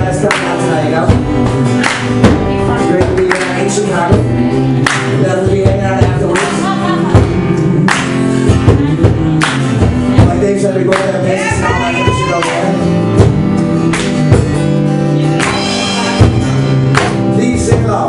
guys coming out tonight, you know? Great to be here in Chicago. We'll definitely be hanging out afterwards. Like Dave said, we both have business and all that kind of shit over there. Please sing along.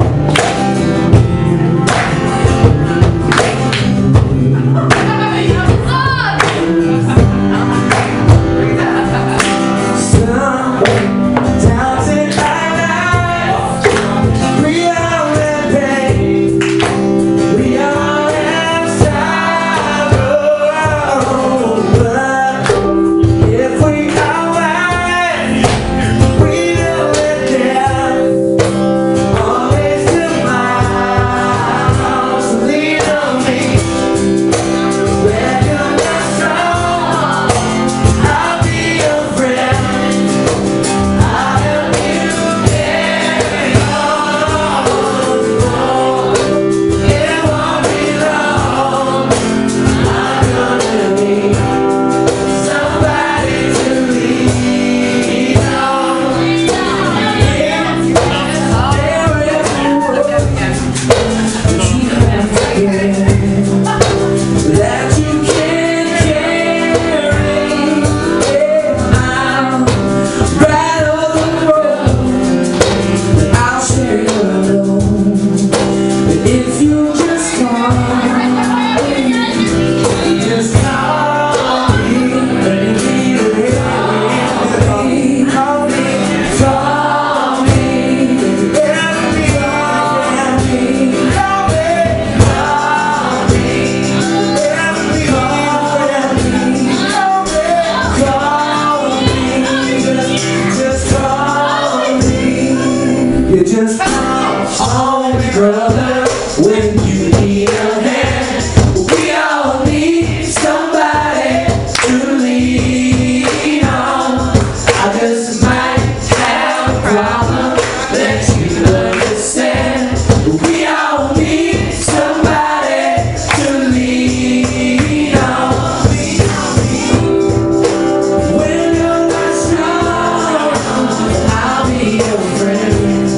You just call me brother when you need a hand. We all need somebody to lean on. I just might have a problem that you understand. We all need somebody to lean on. When you're not strong, I'll be your friend.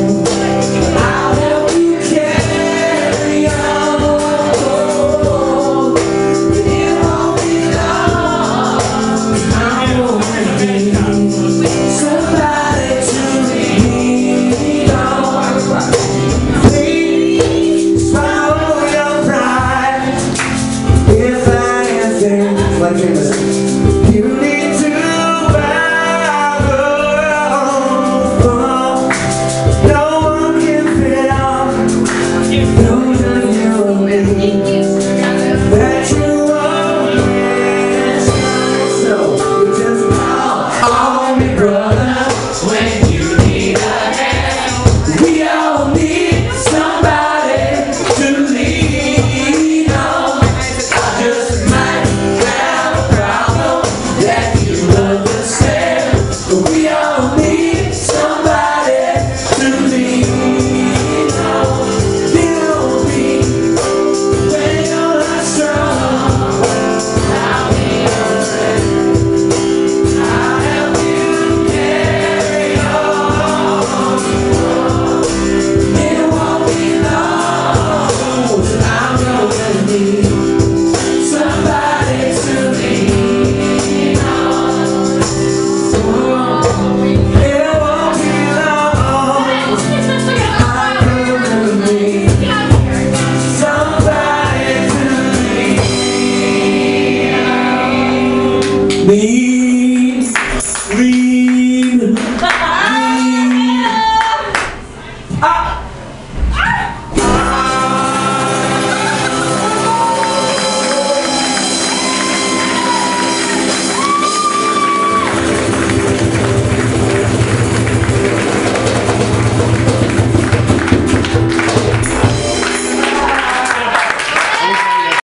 You need to bow. No one can feel no you that you always. So you just call me brother when you need a hand. We all need somebody to lean on. I just might we all need somebody to lean on. Lean on me when you're not strong. I'll be your friend. I'll help you carry on. It won't be long till I'm gonna need somebody to lean on. Me